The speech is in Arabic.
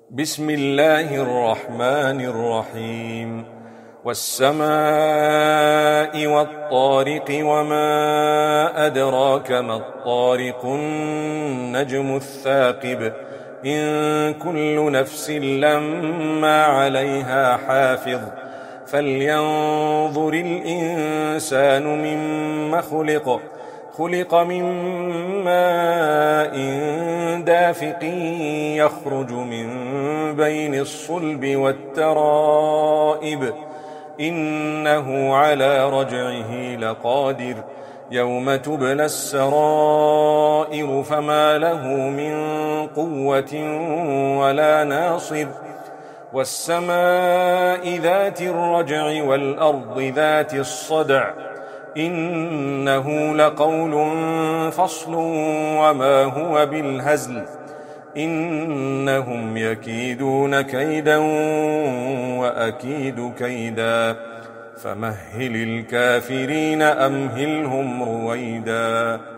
بسم الله الرحمن الرحيم والسماء والطارق وما أدراك ما الطارق النجم الثاقب إن كل نفس لما عليها حافظ فلينظر الإنسان مما خلق من ماء دافق يخرج من بين الصلب والترائب إنه على رجعه لقادر يوم تبلى السرائر فما له من قوة ولا ناصر والسماء ذات الرجع والأرض ذات الصدع إنه لقول فصل وما هو بالهزل إنهم يكيدون كيدا وأكيد كيدا فمهل الكافرين أمهلهم رويدا